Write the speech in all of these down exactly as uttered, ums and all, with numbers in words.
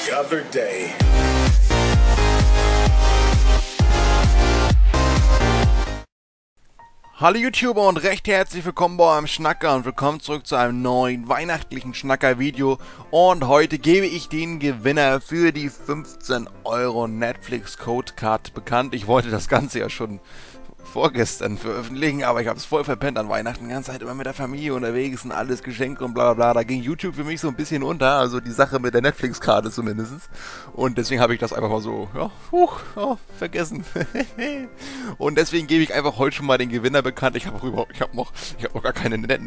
other day. Hallo YouTuber und recht herzlich willkommen bei eurem Schnacker und willkommen zurück zu einem neuen weihnachtlichen Schnacker-Video. Und heute gebe ich den Gewinner für die fünfzehn Euro Netflix-Code-Card bekannt. Ich wollte das Ganze ja schon vorgestern veröffentlichen, aber ich habe es voll verpennt an Weihnachten. Die ganze Zeit immer mit der Familie unterwegs und alles Geschenke und bla bla bla. Da ging YouTube für mich so ein bisschen unter, also die Sache mit der Netflix-Karte zumindest. Und deswegen habe ich das einfach mal so, ja, huch, oh, vergessen. Und deswegen gebe ich einfach heute schon mal den Gewinner bekannt. Ich habe überhaupt, ich habe noch, ich habe noch gar keine Net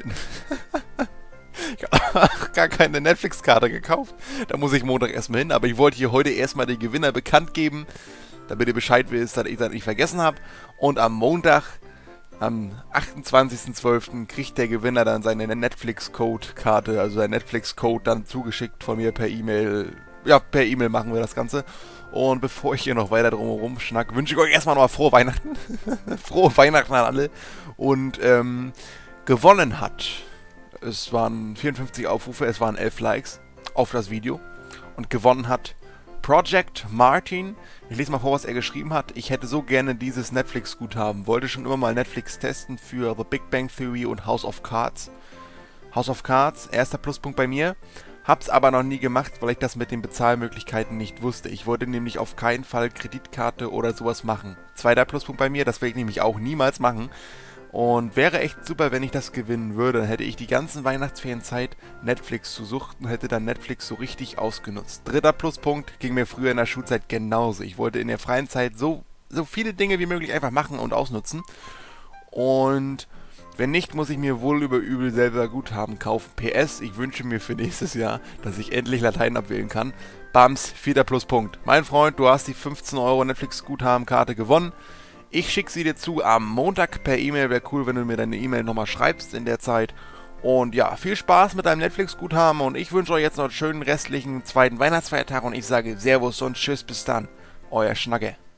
Ich habe gar keine Netflix-Karte gekauft. Da muss ich Montag erstmal hin, aber ich wollte hier heute erstmal den Gewinner bekannt geben, damit ihr Bescheid wisst, dass ich das nicht vergessen habe. Und am Montag, am achtundzwanzigsten zwölften kriegt der Gewinner dann seine Netflix-Code-Karte, also sein Netflix-Code dann zugeschickt von mir per E-Mail. Ja, per E-Mail machen wir das Ganze. Und bevor ich hier noch weiter drumherum schnack, wünsche ich euch erstmal noch mal frohe Weihnachten. Frohe Weihnachten an alle. Und ähm, gewonnen hat, es waren vierundfünfzig Aufrufe, es waren elf Likes auf das Video. Und gewonnen hat Project Martin. Ich lese mal vor, was er geschrieben hat. Ich hätte so gerne dieses Netflix-Guthaben. Wollte schon immer mal Netflix testen für The Big Bang Theory und House of Cards. House of Cards, erster Pluspunkt bei mir. Hab's aber noch nie gemacht, weil ich das mit den Bezahlmöglichkeiten nicht wusste. Ich wollte nämlich auf keinen Fall Kreditkarte oder sowas machen. Zweiter Pluspunkt bei mir, das will ich nämlich auch niemals machen. Und wäre echt super, wenn ich das gewinnen würde. Dann hätte ich die ganzen Weihnachtsferien Zeit, Netflix zu suchten und hätte dann Netflix so richtig ausgenutzt. Dritter Pluspunkt ging mir früher in der Schulzeit genauso. Ich wollte in der freien Zeit so, so viele Dinge wie möglich einfach machen und ausnutzen. Und wenn nicht, muss ich mir wohl über übel selber Guthaben kaufen. P S, ich wünsche mir für nächstes Jahr, dass ich endlich Latein abwählen kann. Bams, vierter Pluspunkt. Mein Freund, du hast die fünfzehn Euro Netflix-Guthabenkarte gewonnen. Ich schicke sie dir zu am Montag per E-Mail. Wäre cool, wenn du mir deine E-Mail nochmal schreibst in der Zeit. Und ja, viel Spaß mit deinem Netflix-Guthaben. Und ich wünsche euch jetzt noch einen schönen restlichen zweiten Weihnachtsfeiertag. Und ich sage Servus und Tschüss, bis dann. Euer Schnacke.